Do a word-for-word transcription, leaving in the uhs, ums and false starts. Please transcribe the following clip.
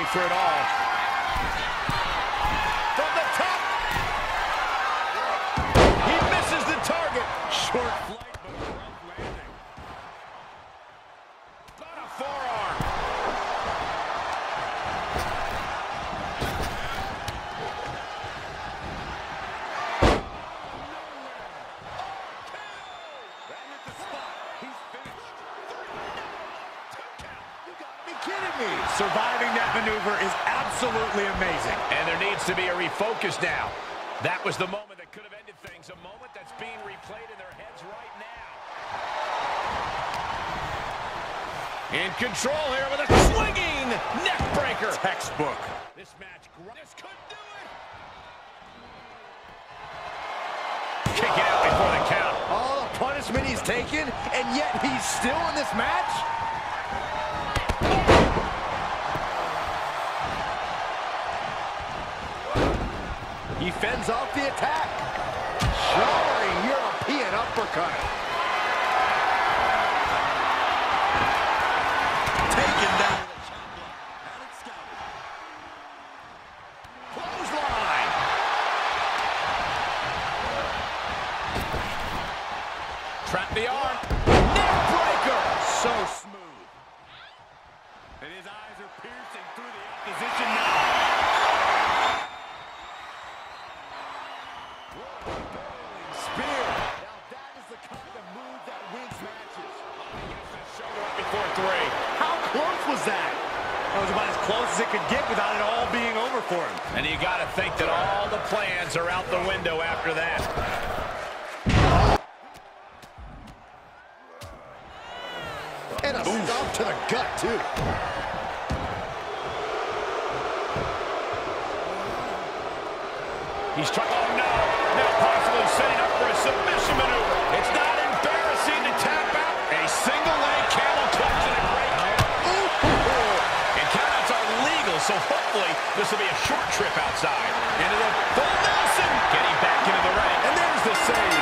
for it all. From the top. He misses the target. Short flight, but a rough landing. Got a forearm. That hit the spot. He's finished. Two count. You gotta be kidding me. Surviving that maneuver is absolutely amazing. And there needs to be a refocus now. That was the moment that could have ended things. A moment that's being replayed in their heads right now. In control here with a swinging neck breaker. Textbook. This match, this could do it. Kick out before the count. All the punishment he's taken, and yet he's still in this match? He fends off the attack. Showering European uppercut. Taken down with a chop block. Had it scouted. Clothesline. Trap the arm. Neck breaker. So smooth. And his eyes are piercing through the opposition now. Spear. Now that is the kind of move that wins matches. Shoulder up before three. How close was that? That was about as close as it could get without it all being over for him. And you got to think that all the plans are out the window after that. And a stomp to the gut, too. He's trying. Oh, no. Now possibly setting up for a submission maneuver. It's not embarrassing to tap out. A single leg camel clutch and a great count. And countouts are legal, so hopefully this will be a short trip outside. Into the full Nelson. Getting back into the ring. And there's the save.